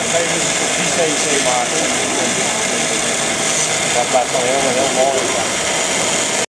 kan je dus die CC maken. Dat blijft dan heel mooi.